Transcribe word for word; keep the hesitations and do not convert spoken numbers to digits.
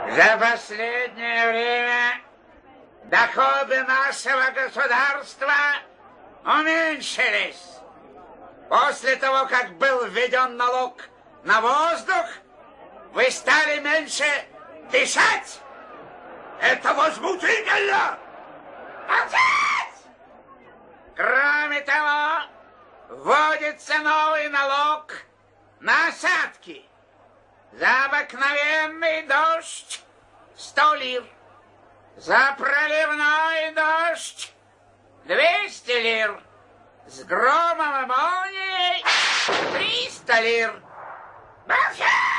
За последнее время доходы нашего государства уменьшились. После того, как был введен налог на воздух, вы стали меньше дышать. Это возмутительно! Молчать! Кроме того, вводится новый налог на осадки. За обыкновенный дождь сто лир. За проливной дождь двести лир. С громом и молнией триста лир. Молчать!